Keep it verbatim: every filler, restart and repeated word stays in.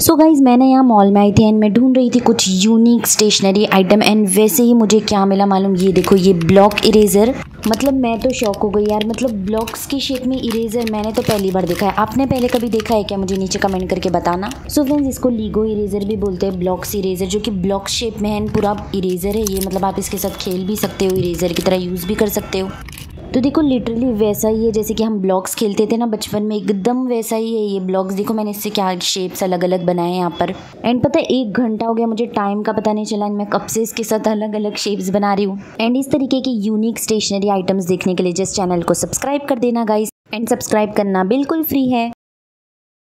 So guys मैंने यहाँ mall में आई थी एंड मैं ढूंढ रही थी कुछ यूनिक स्टेशनरी आइटम एंड वैसे ही मुझे क्या मिला मालूम, ये देखो ये ब्लॉक इरेजर। मतलब मैं तो शॉक हो गई यार, मतलब ब्लॉक्स की शेप में इरेजर मैंने तो पहली बार देखा है। आपने पहले कभी देखा है क्या? मुझे नीचे कमेंट करके बताना। सो फ्रेंड्स, इसको लीगो इरेजर भी बोलते हैं, ब्लॉक्स इरेजर, जो कि ब्लॉक शेप में है एंड पूरा इरेजर है ये। मतलब आप इसके साथ खेल भी सकते हो, इरेजर की तरह यूज़ भी कर सकते हो। तो देखो लिटरली वैसा ही है जैसे कि हम ब्लॉक्स खेलते थे ना बचपन में, एकदम वैसा ही है ये ब्लॉक्स। देखो मैंने इससे क्या शेप्स अलग अलग बनाए हैं यहाँ पर। एंड पता है एक घंटा हो गया, मुझे टाइम का पता नहीं चला एंड मैं कब से इसके साथ अलग अलग शेप्स बना रही हूँ। एंड इस तरीके की यूनिक स्टेशनरी आइटम्स देखने के लिए जस्ट चैनल को सब्सक्राइब कर देना गाइस, एंड सब्सक्राइब करना बिल्कुल फ्री है।